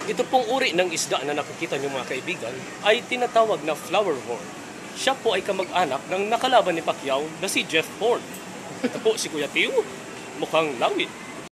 Ito pong uri ng isda na nakikita niyo mga kaibigan ay tinatawag na Flowerhorn. Siya po ay kamag-anak ng nakalaban ni Pacquiao na si Jeff Horn. Ito po si Kuya Tiw, mukhang lawit.